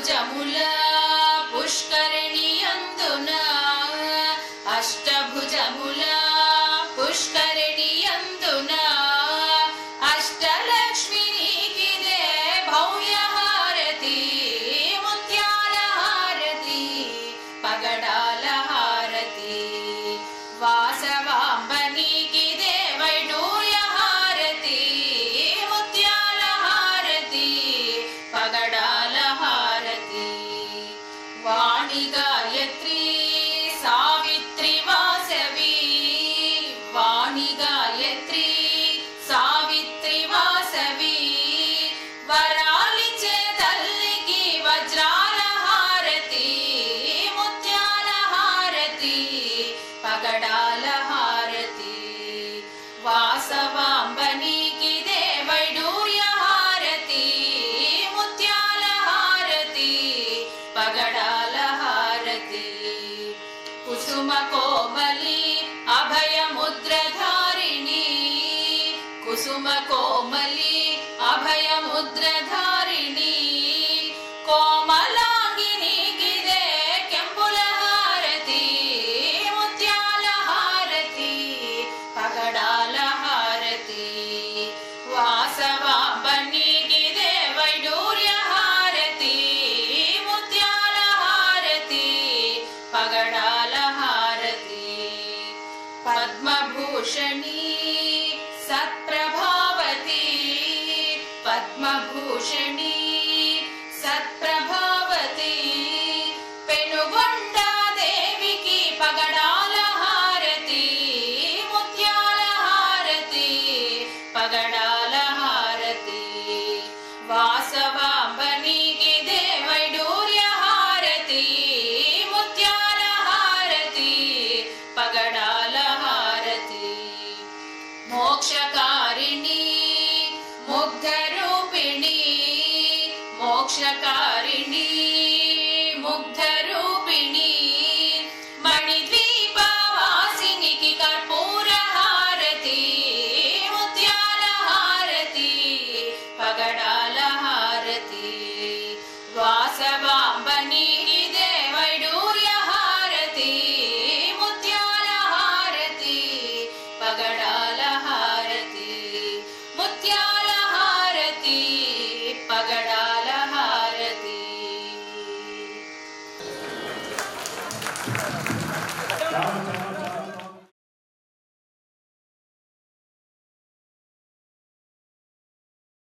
అష్టభుజముల పుష్కరిణియందున అష్టభుజముల పుష్కరిణియందున అష్టలక్ష్మినికిదే భవ్య హారతి ముత్యాల హారతి పగడాల హారతి వాసవాంబనికిదే వైడూర్య హారతి ముత్యాల హారతి పగడాల హారతి వాణి గాయత్రి సావిత్రి వాసవి వాణి గాయత్రి సావిత్రి వాసవి వరాలిచే తల్లికి వజ్రాల హారతి ముత్యాల హారతి పగడాల హారతి వాసవాంబనికిదే వైడూర్య హారతి ముత్యాల హారతి పగడాల హారతి కుసుమ కోమలి అభయ ముద్రధారిణి కుసుమ కోమలి అభయ ముద్రధారిణి కోమలాంగినికిదే కెంపుల హారతి ముత్యాల హారతి పగడాల హారతి వాసవాంబనికిదే వైడూర్య హారతి ముత్యాల హారతి పగడాల హారతి పద్మభూషణి సత్